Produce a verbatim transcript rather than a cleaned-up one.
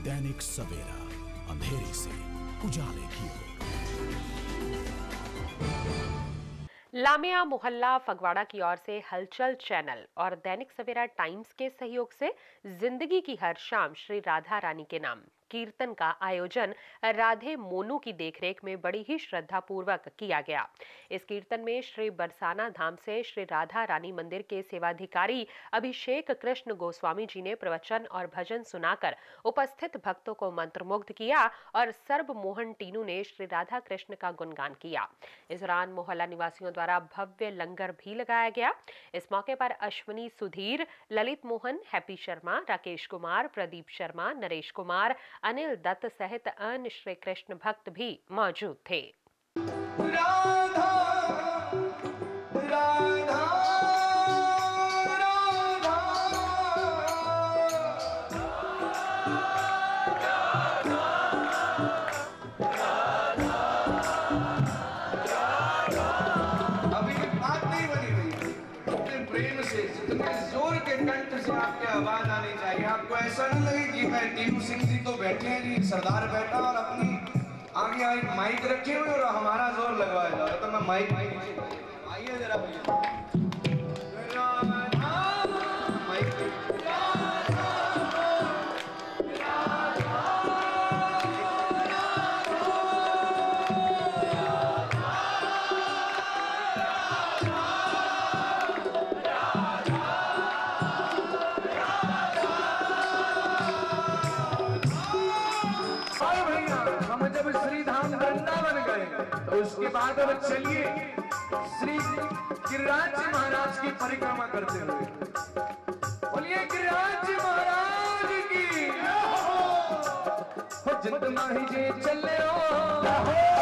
दैनिक सवेरा, अंधेरे से उजाले की ओर। लामिया मोहल्ला फगवाड़ा की ओर से हलचल चैनल और दैनिक सवेरा टाइम्स के सहयोग से जिंदगी की हर शाम श्री राधा रानी के नाम कीर्तन का आयोजन राधे मोनू की देखरेख में बड़ी ही श्रद्धा पूर्वक किया गया। इस कीर्तन में श्री बरसाना धाम से श्री राधा रानी मंदिर के सेवाधिकारी अभिषेक कृष्ण गोस्वामी जी ने प्रवचन और भजन सुनाकर उपस्थित भक्तों को मंत्रमुग्ध किया और सर्ब मोहन टीनू ने श्री राधा कृष्ण का गुणगान किया। इस दौरान मोहल्ला निवासियों द्वारा भव्य लंगर भी लगाया गया। इस मौके पर अश्विनी सुधीर, ललित मोहन, हैप्पी शर्मा, राकेश कुमार, प्रदीप शर्मा, नरेश कुमार, अनिल दत्त सहित अन्य श्री कृष्ण भक्त भी मौजूद थे। राधा, राधा, जोर के कंठ से आपके आवाज आनी चाहिए। आपको ऐसा नहीं लगे कि मैं टीनू सिंह जी तो बैठे हैं जी, सरदार बैठा और अपनी आगे आगे माइक रखे हुए और हमारा जोर लगवाया जा रहा है, तो मैं माइक आइए जरा भैया जब श्री धाम वृंदावन गए तो उसके बाद अब चलिए श्री गिरिराज जी महाराज की परिक्रमा करते हुए बोलिए गिरिराज जी महाराज की। जितना ही जे चले हो